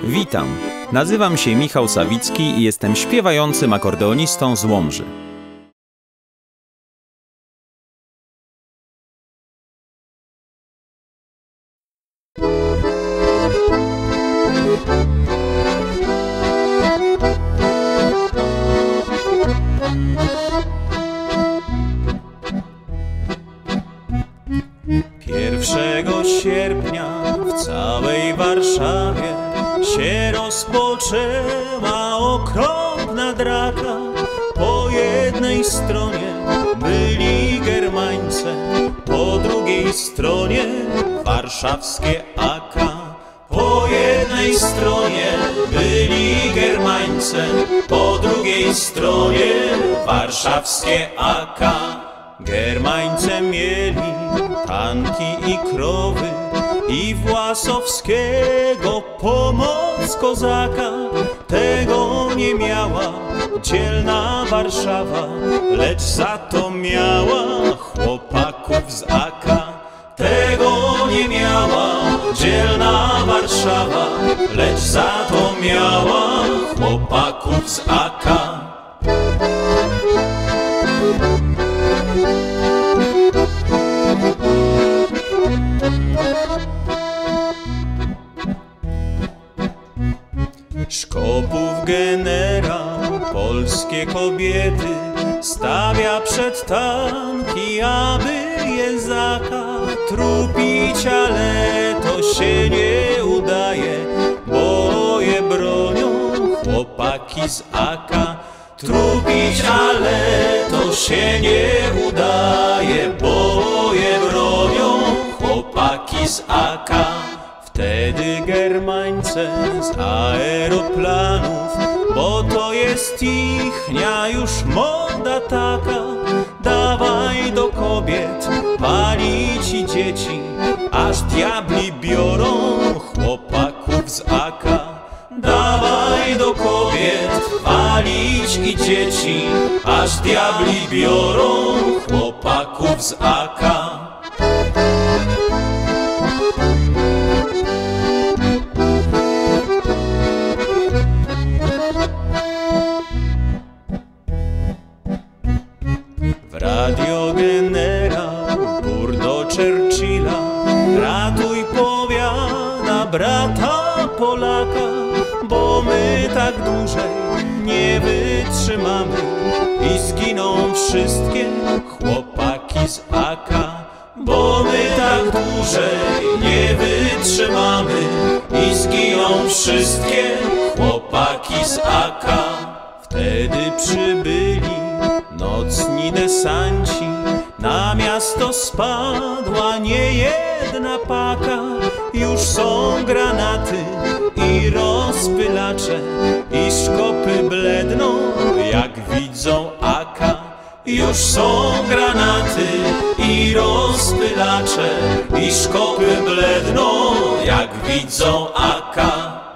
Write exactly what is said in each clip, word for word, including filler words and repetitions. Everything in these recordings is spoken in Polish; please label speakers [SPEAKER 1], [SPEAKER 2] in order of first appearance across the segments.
[SPEAKER 1] Witam, nazywam się Michał Sawicki i jestem śpiewającym akordeonistą z Łomży.
[SPEAKER 2] Pierwszego sierpnia w całej Warszawie się rozpoczęła okropna draka. Po jednej stronie byli Germańce, po drugiej stronie warszawskie A K. Po jednej stronie byli Germańce, po drugiej stronie warszawskie A K. Germańce mieli tanki i krowy i Własowskiego pomoc kozaka. Tego nie miała dzielna Warszawa, lecz za to miała chłopaków z A K. Tego nie miała dzielna Warszawa, lecz za to miała chłopaków z A K. Szkopów generał polskie kobiety stawia przed tanki, aby je zaka trupić, ale to się nie udaje, bo je bronią chłopaki z A K. Trupić, ale to się nie udaje, bo je bronią chłopaki z A K. Wtedy Germańce z aeroplanów, bo to jest ichnia już moda taka, dawaj do kobiet palić i dzieci, aż diabli biorą chłopaków z A K. Dawaj do kobiet palić i dzieci, aż diabli biorą chłopaków z A K. W radio generał bur do Churchilla ratuj, powiada, brata Polaka, bo my tak dłużej nie wytrzymamy i zginą wszystkie chłopaki z A K. Bo my tak dłużej nie wytrzymamy i zginą wszystkie chłopaki z A K. Wtedy przybyli nocni desanci, na miasto spadła niejedna paka. Już są granaty i rozpylacze i szkopy bledną, jak widzą A K. Już są granaty i rozpylacze i szkopy bledną, jak widzą A K.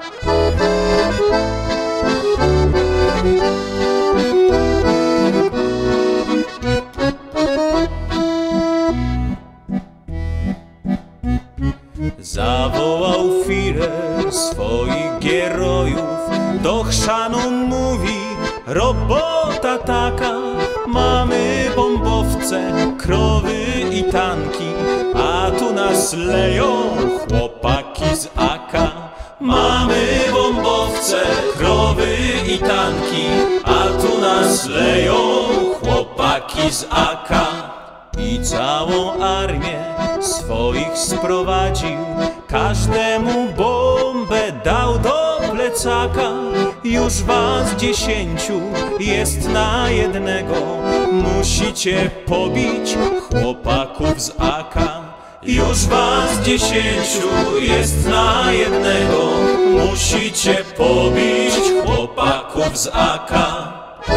[SPEAKER 2] Zawołał Führer swoich gierojów, do chrzanu mówi: robota taka, mamy bombowce, krowy i tanki, a tu nas leją chłopaki z A K. Mamy bombowce, krowy i tanki, a tu nas leją chłopaki z A K. I całą armię swoich sprowadził, każdemu bombę dał do plecaka. Już was dziesięciu jest na jednego, musicie pobić chłopaków z A K. Już was dziesięciu jest na jednego, musicie pobić chłopaków z A K.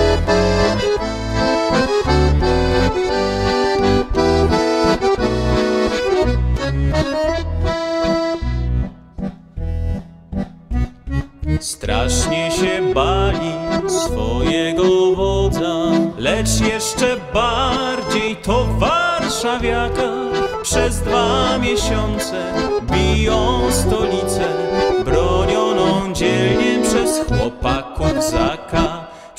[SPEAKER 2] Strasznie się bali swojego wodza, lecz jeszcze bardziej to warszawiaka. Przez dwa miesiące biją stolicę bronioną dzielnicą.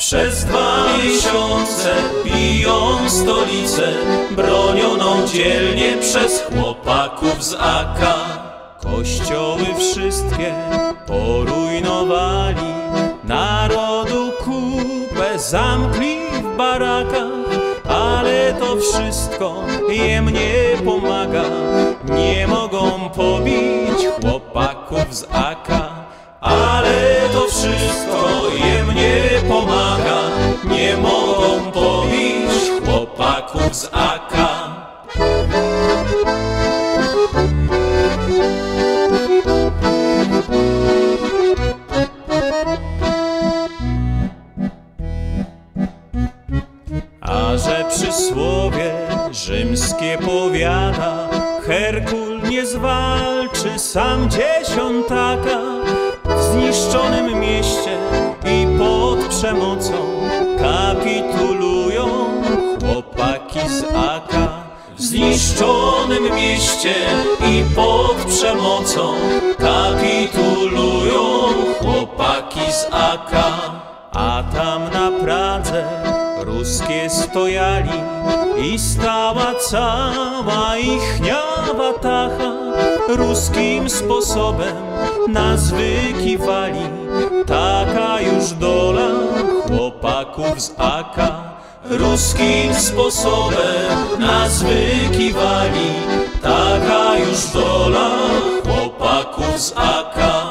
[SPEAKER 2] Przez dwa miesiące biją stolicę, bronioną dzielnie przez chłopaków z A K. Kościoły wszystkie porujnowali, narodu kupę zamkli w barakach, ale to wszystko jem nie pomaga. Nie mogą pobić chłopaków z A K, ale to wszystko jem nie pomaga. Nie mogą pobić chłopaków z A K. A że przysłowie rzymskie powiada, Herkul nie zwalczy sam dziesiątaka. W zniszczonym mieście i pod przemocą kapitulują chłopaki z A K. W zniszczonym mieście i pod przemocą kapitulują chłopaki z A K. A tam na Pradze ruskie stojali i stała cała ichnia watacha. Ruskim sposobem nas wykiwali, taka już dola chłopaków z A K. Ruskim sposobem nas wykiwali, taka już dola chłopaków z A K.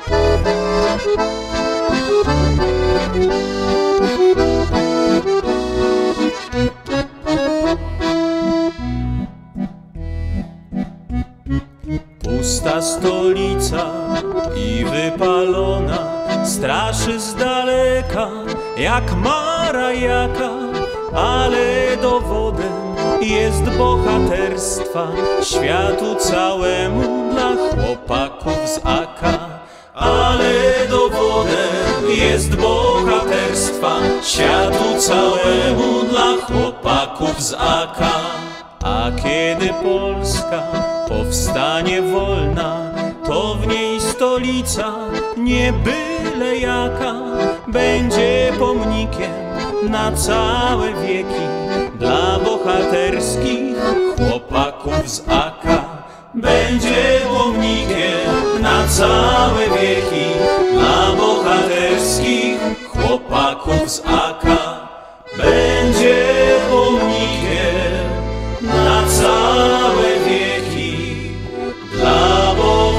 [SPEAKER 2] Pusta stolica i wypalona, straszy z daleka jak mara jaka, ale dowodem jest bohaterstwa światu całemu dla chłopaków z A K. Ale dowodem jest bohaterstwa światu całemu dla chłopaków z A K. A kiedy Polska powstanie wolna, to w niej stolica nie byle jaka będzie pomnikiem na całe wieki dla bohaterskich chłopaków z A K. Będzie pomnikiem na całe wieki dla bohaterskich chłopaków z A K. Będzie pomnikiem na całe wieki dla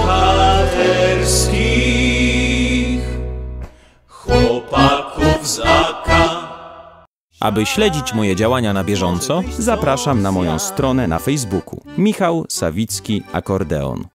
[SPEAKER 2] bohaterskich chłopaków z A K.
[SPEAKER 1] Aby śledzić moje działania na bieżąco, zapraszam na moją stronę na Facebooku. Michał Sawicki Akordeon.